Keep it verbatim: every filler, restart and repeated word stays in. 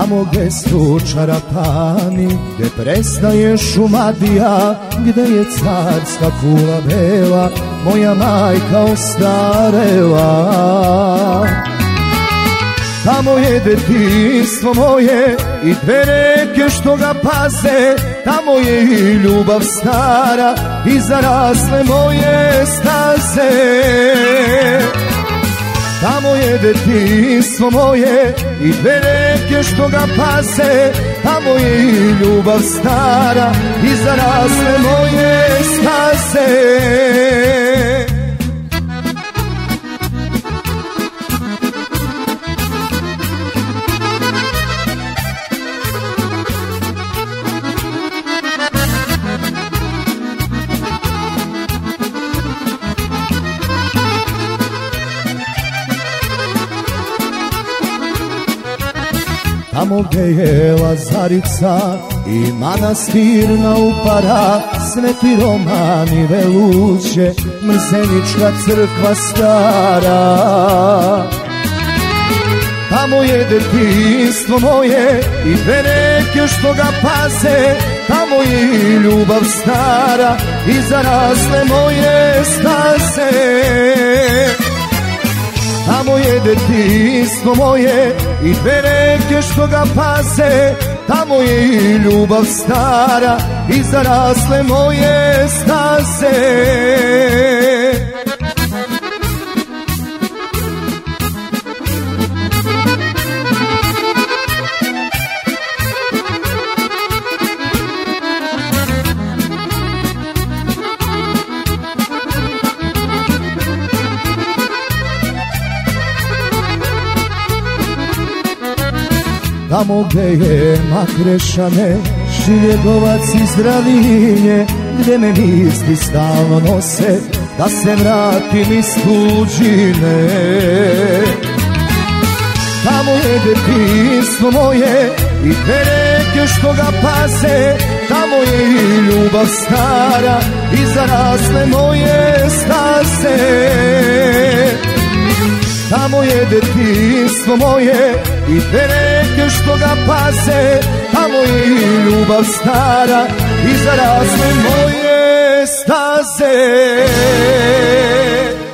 tamo gde su čarapani, gde prestaje Šumadija, gde je carska kula bela, moja majka ostarela. Tamo je detinjstvo moje i dve reke što ga paze, tamo je i ljubav stara i zarasle moje staze. Tamo je detinjstvo moje i dve reke što ga paze, tamo je i ljubav stara i zarasle moje staze. Tamo gde je Lazarica i manastir na Upara, Sveti Roman i Veluće, Mrzenička crkva stara. Tamo je detinjstvo moje i dve reke što ga paze, tamo je i ljubav stara i zarasle moje staze. Tamo je detinjstvo moje i dve reke što ga paze, tamo je i ljubav stara i zarasle moje staze. Tamo gde je Makrešane, Šiljegovac i Zdravinje, gde me misli stalno nose da se vratim iz tuđine. Tamo je detinjstvo moje i dve reke što ga paze, tamo je i ljubav stara i zarasle moje staze. Tamo je detinjstvo moje i dve reke što ga paze, tamo je i ljubav stara i zarasle moje staze.